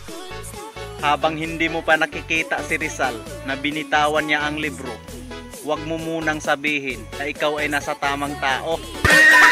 Habang hindi mo pa nakikita si Rizal na binitawan niya ang libro, huwag mo munang sabihin na ikaw ay nasa tamang tao.